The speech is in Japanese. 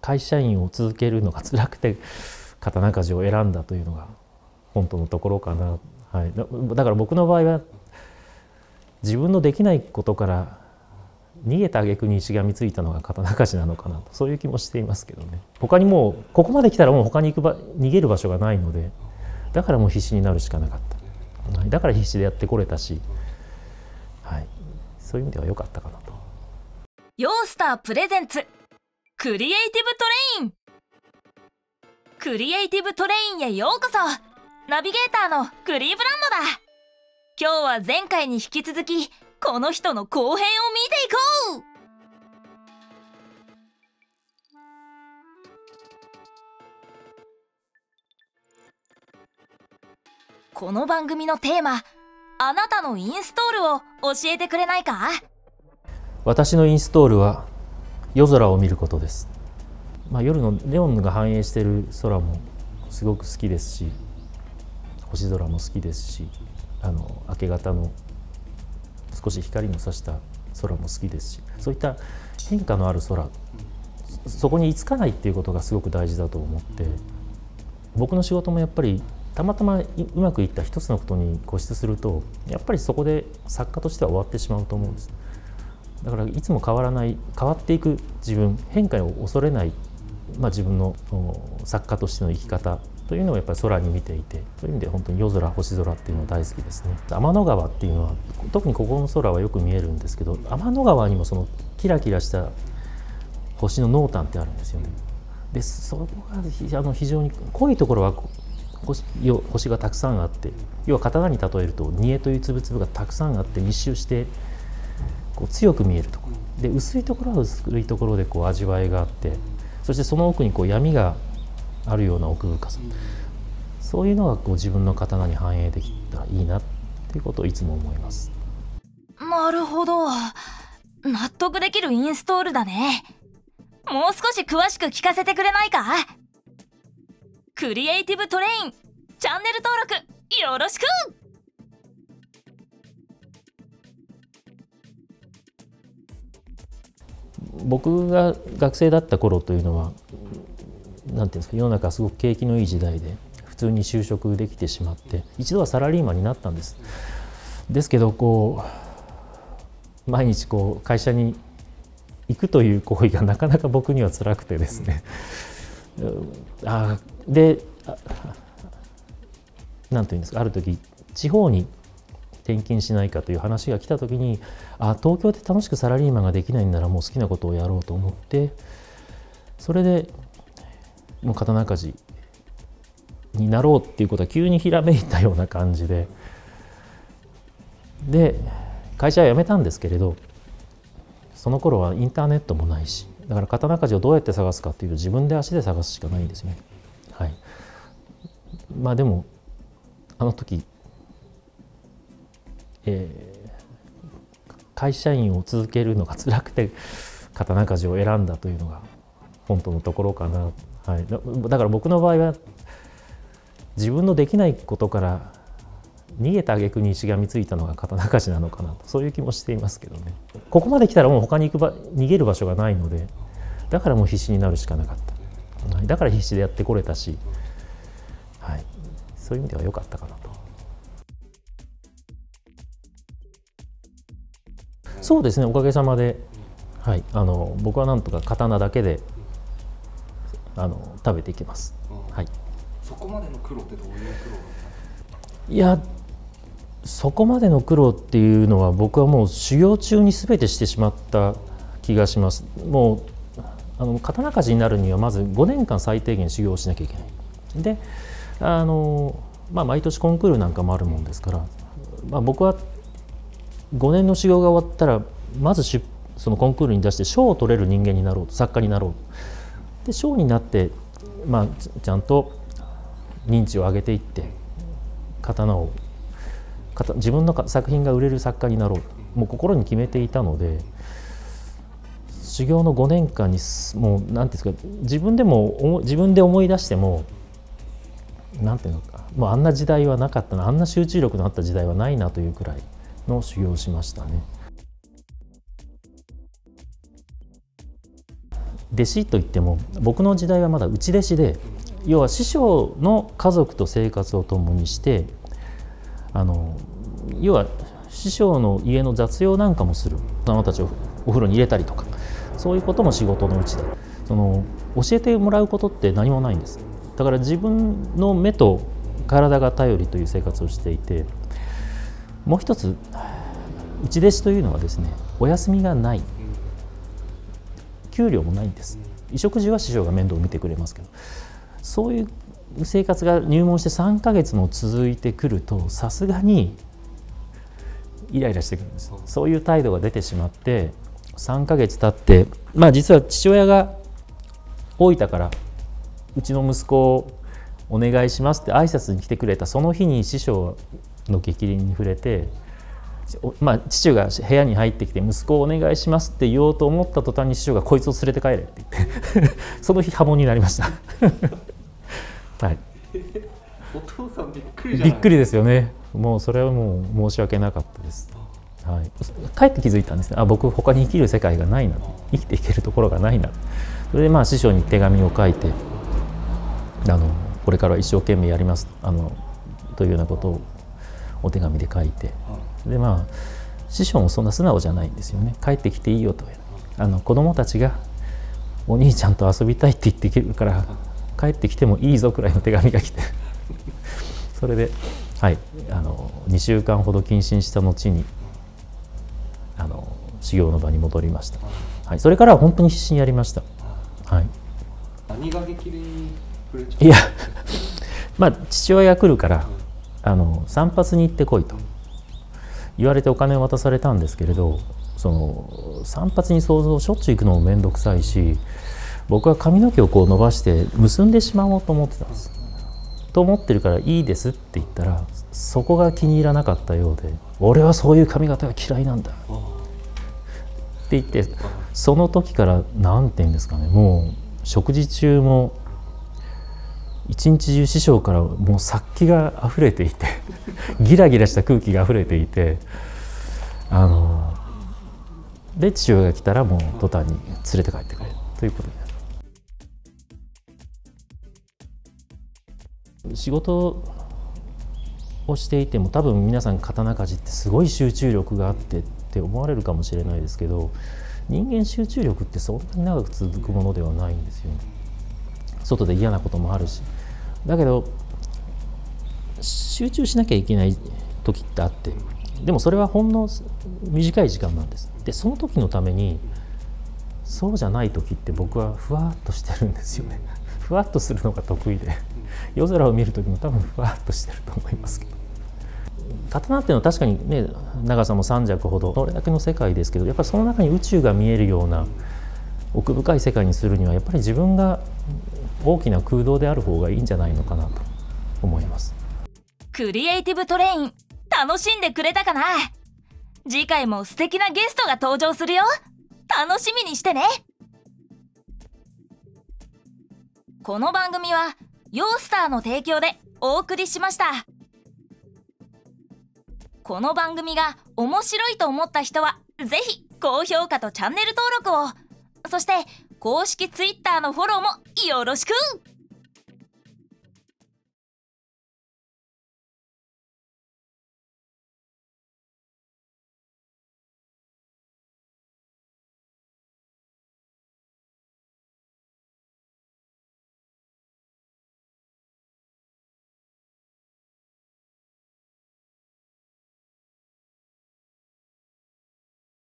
会社員を続けるのが辛くて刀鍛冶を選んだというのが本当のところかな。はい、だから僕の場合は自分のできないことから逃げた挙句にしがみついたのが刀鍛冶なのかなと、そういう気もしていますけどね。他にもうここまで来たらもう他に逃げる場所がないので、だからもう必死になるしかなかった、はい、だから必死でやってこれたし、はい、そういう意味では良かったかなと。 ヨースタープレゼンツクリエイティブトレイン。クリエイティブトレインへようこそ。ナビゲーターのクリーブランドだ。今日は前回に引き続きこの人の後編を見ていこう。この番組のテーマ、あなたのインストールを教えてくれないか？ 私のインストールは夜空を見ることです。夜のネオンが反映している空もすごく好きですし、星空も好きですし、明け方の少し光の差した空も好きですし、そういった変化のある空、そこに居つかないっていうことがすごく大事だと思って、僕の仕事もやっぱりたまたまうまくいった一つのことに固執すると、やっぱりそこで作家としては終わってしまうと思うんです。だからいつも変わらない、変わっていく自分、変化を恐れない、自分の作家としての生き方というのをやっぱり空に見ていて、そういう意味で本当に夜空、星空っていうのは大好きですね。天の川っていうのは特にここの空はよく見えるんですけど、天の川にもそのキラキラした星の濃淡ってあるんですよね。でそこが非常に濃いところは星がたくさんあって、要は刀に例えると煮えという粒々がたくさんあって密集してこう強く見えるところで、薄いところは薄いところでこう味わいがあって、そしてその奥にこう闇があるような奥深さ、そういうのがこう自分の刀に反映できたらいいなっていうことをいつも思います。 なるほど、納得できるインストールだね。もう少し詳しく聞かせてくれないか？クリエイティブトレインチャンネル登録よろしく。 僕が学生だった頃というのは、なんていうんですか、世の中すごく景気のいい時代で普通に就職できてしまって、一度はサラリーマンになったんです。ですけどこう毎日こう会社に行くという行為がなかなか僕には辛くてですね、なんていうんですか、ある時地方に転勤しないかという話が来た時に、東京で楽しくサラリーマンができないんならもう好きなことをやろうと思って、それでもう刀鍛冶になろうっていうことは急にひらめいたような感じで、会社は辞めたんですけれど、その頃はインターネットもないし、だから刀鍛冶をどうやって探すかっていうと自分で足で探すしかないんですね。はい、でもあの時、会社員を続けるのが辛くて刀鍛冶を選んだというのが本当のところかな。はい、だから僕の場合は自分のできないことから逃げた挙句にしがみついたのが刀鍛冶なのかなと、そういう気もしていますけどね。ここまで来たらもう他に逃げる場所がないので、だからもう必死になるしかなかった、はい、だから必死でやってこれたし、はい、そういう意味では良かったかなと。そうですね、おかげさまで、はい、僕はなんとか刀だけで食べていけます。はい、 そこまでの苦労ってどういう苦労だったんですか？ いや、そこまでの苦労っていうのは僕はもう修行中に全てしてしまった気がします。もう刀鍛冶になるにはまず5年間最低限修行しなきゃいけない。で毎年コンクールなんかもあるもんですから、僕は5年の修行が終わったらまずそのコンクールに出して賞を取れる人間になろうと、作家になろうで、賞になって、ちゃんと認知を上げていって自分の作品が売れる作家になろう、もう心に決めていたので、修行の5年間にもう何ていうんですか、自分で思い出しても何ていうのか、もうあんな時代はなかったな、あんな集中力のあった時代はないなというくらいの修行をしましたね。 弟子といっても僕の時代はまだ内弟子で、要は師匠の家族と生活を共にして、要は師匠の家の雑用なんかもする、子供たちをお風呂に入れたりとか、そういうことも仕事のうちだ。教えてもらうことって何もないんです。だから自分の目と体が頼りという生活をしていて、もう一つ内弟子というのはですね、お休みがない、給料もないんです。衣食住は師匠が面倒を見てくれますけど、そういう生活が入門して3ヶ月も続いてくると、さすがにイライラしてくるんです。そういう態度が出てしまって、3ヶ月経って、実は父親が大分からうちの息子をお願いしますって挨拶に来てくれたその日に師匠の逆鱗に触れて、父が部屋に入ってきて息子をお願いしますって言おうと思った途端に師匠がこいつを連れて帰れって言ってその日破門になりましたはい、 お父さんびっくりじゃない？ びっくりですよね。もうそれはもう申し訳なかったです。はい、帰って気づいたんですね。僕他に生きる世界がないな、生きていけるところがないな。それで師匠に手紙を書いて、これから一生懸命やりますというようなことをお手紙で書いて、で師匠もそんな素直じゃないんですよね。帰ってきていいよと、子供たちがお兄ちゃんと遊びたいって言ってくるから帰ってきてもいいぞくらいの手紙が来てそれで、はい、2週間ほど謹慎した後に修行の場に戻りました。はい、それからは本当に必死にやりました。はい、 何が激励に触れちゃう？ いや父親が来るから散髪に行ってこいと言われてお金を渡されたんですけれど、散髪にしょっちゅう行くのも面倒くさいし、僕は髪の毛をこう伸ばして結んでしまおうと思ってたんです。と思ってるからいいですって言ったら、そこが気に入らなかったようで、俺はそういう髪型が嫌いなんだって言って、その時から何て言うんですかね、もう食事中も一日中師匠からもう殺気があふれていてギラギラした空気があふれていて、で父親が来たらもう途端に連れて帰ってくれということです。仕事をしていても多分皆さん刀鍛冶ってすごい集中力があってって思われるかもしれないですけど、人間集中力ってそんなに長く続くものではないんですよね。外で嫌なこともあるし、だけど集中しなきゃいけない時ってあって、でもそれはほんの短い時間なんです。でその時のために、そうじゃない時って僕はふわっとしてるんですよね。ふわっとするのが得意で、夜空を見る時も多分ふわっとしてると思いますけど、刀っていうのは確かにね、長さも3尺ほど、それだけの世界ですけど、やっぱりその中に宇宙が見えるような奥深い世界にするには、やっぱり自分が大きな空洞である方がいいんじゃないのかなと思います。 クリエイティブトレイン、楽しんでくれたかな？次回も素敵なゲストが登場するよ。楽しみにしてね。この番組はヨースターの提供でお送りしました。この番組が面白いと思った人はぜひ高評価とチャンネル登録を、そして公式 Twitter のフォローもよろしく。